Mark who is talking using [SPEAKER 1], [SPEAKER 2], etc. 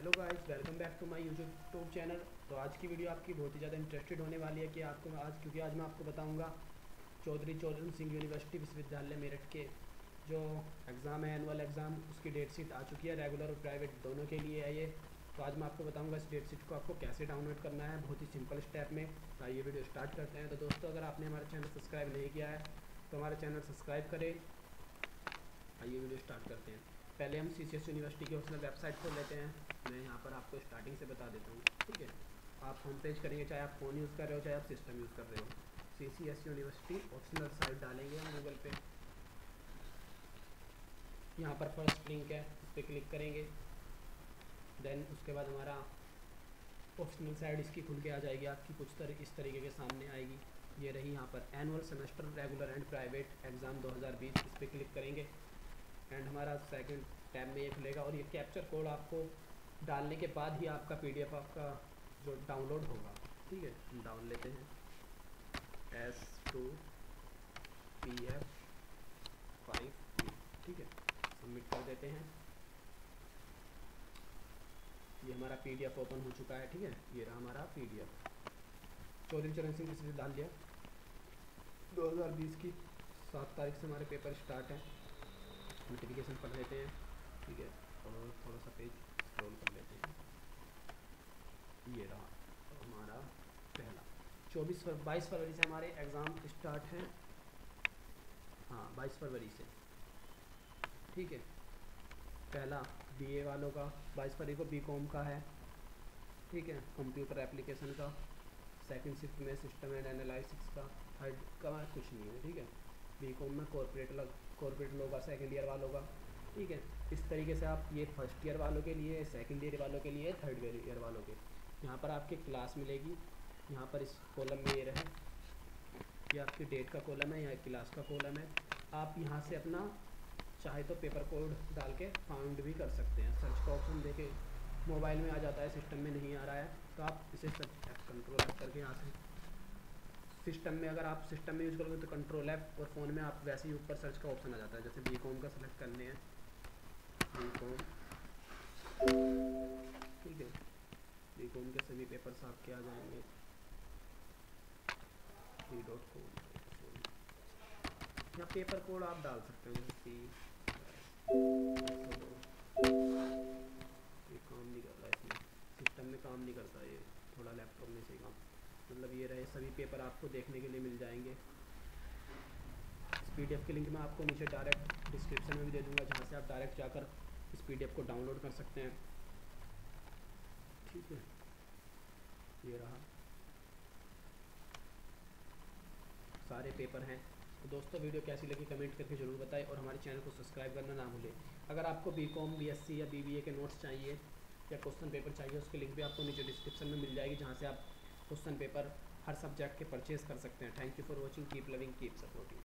[SPEAKER 1] Hello guys, welcome back to my YouTube channel. तो आज की वीडियो आपकी बहुत ही ज़्यादा इंटरेस्टेड होने वाली है कि आपको क्योंकि आज मैं आपको बताऊंगा चौधरी चरण सिंह यूनिवर्सिटी विश्वविद्यालय मेरठ के जो एग्ज़ाम है, एनुअल एग्ज़ाम, उसकी डेट शीट आ चुकी है। रेगुलर और प्राइवेट दोनों के लिए है ये। तो आज मैं आपको बताऊंगा इस डेट शीट को आपको कैसे डाउनलोड करना है, बहुत ही सिंपल स्टेप में। तो आइए वीडियो स्टार्ट करते हैं। तो दोस्तों, अगर आपने हमारा चैनल सब्सक्राइब नहीं किया है तो हमारा चैनल सब्सक्राइब करें। आइए वीडियो स्टार्ट करते हैं। पहले हम CCS यूनिवर्सिटी की ऑफिशियल वेबसाइट खोल लेते हैं। मैं यहाँ पर आपको स्टार्टिंग से बता देता हूँ, ठीक है। आप होम पेज करेंगे, चाहे आप फ़ोन यूज़ कर रहे हो चाहे आप सिस्टम यूज़ कर रहे हो। CCS यूनिवर्सिटी ऑफिशियल साइट डालेंगे हम गूगल पे। यहाँ पर फर्स्ट लिंक है, इस पर क्लिक करेंगे। देन उसके बाद हमारा ऑप्शनल साइड इसकी खुल के आ जाएगी, आपकी कुछ इस तरीके के सामने आएगी। ये रही यहाँ पर annual semester regular and private exam 2020, इस पर क्लिक करेंगे एंड हमारा सेकंड टैब में ये खुलेगा। और ये कैप्चर कोड आपको डालने के बाद ही आपका PDF आपका जो डाउनलोड होगा, ठीक है। हम डाउन लेते हैं S2PF5, ठीक है। सबमिट कर देते हैं। ये हमारा PDF ओपन हो चुका है, ठीक है। ये रहा हमारा PDF। चौधरी चरण सिंह विश्वविद्यालय 2020 की 7 तारीख से हमारे पेपर स्टार्ट है। नोटिफिकेशन पढ़ लेते हैं, ठीक है। और थोड़ा सा पेज स्क्रॉल कर लेते हैं। ये रहा हमारा पहला 22 फरवरी से हमारे एग्ज़ाम स्टार्ट हैं। हाँ, 22 फरवरी से, ठीक है। पहला BA वालों का 22 फरवरी को BCom का है, ठीक है। कंप्यूटर एप्लीकेशन का सेकंड शिफ्ट में सिस्टम एंड एनालिसिस का, थर्ड का कुछ नहीं है, ठीक है। BCom में कॉर्पोरेट लॉ का सेकेंड ईयर वालों का, ठीक है। इस तरीके से आप ये फर्स्ट ईयर वालों के लिए, सेकंड ईयर वालों के लिए, थर्ड ईयर वालों के यहाँ पर आपके क्लास मिलेगी। यहाँ पर इस कॉलम में ये रहे, ये आपकी डेट का कॉलम है, यहाँ क्लास का कॉलम है। आप यहाँ से अपना चाहे तो पेपर कोड डाल के फाउंड भी कर सकते हैं। सर्च का ऑप्शन देके मोबाइल में आ जाता है, सिस्टम में नहीं आ रहा है तो आप इसे कंट्रोल करके यहाँ से सिस्टम में, अगर आप सिस्टम में यूज़ करोगे तो कंट्रोल F, और फ़ोन में आप वैसे ही ऊपर सर्च का ऑप्शन आ जाता है। जैसे BCom का सेलेक्ट करने हैं, BCom, ठीक है। BCom के सभी पेपर्स आपके आ जाएंगे। 3.com या पेपर कोड आप डाल सकते हो, जैसे ये काम नहीं कर रहा है, इसमें सिस्टम में काम नहीं करता, ये थोड़ा लैपटॉप में से काम। मतलब ये रहे सभी पेपर आपको देखने के लिए मिल जाएंगे। इस PDF के लिंक मैं आपको नीचे डायरेक्ट डिस्क्रिप्शन में भी दे दूंगा, जहाँ से आप डायरेक्ट जाकर इस PDF को डाउनलोड कर सकते हैं, ठीक है। ये रहा, सारे पेपर हैं। तो दोस्तों, वीडियो कैसी लगी कमेंट करके ज़रूर बताएं और हमारे चैनल को सब्सक्राइब करना ना भूलें। अगर आपको BCom, BSc या BBA के नोट्स चाहिए या क्वेश्चन पेपर चाहिए, उसकी लिंक भी आपको नीचे डिस्क्रिप्शन में मिल जाएगी, जहाँ से आप क्वेश्चन पेपर हर सब्जेक्ट के परचेज़ कर सकते हैं। Thank you for watching, keep loving, keep supporting.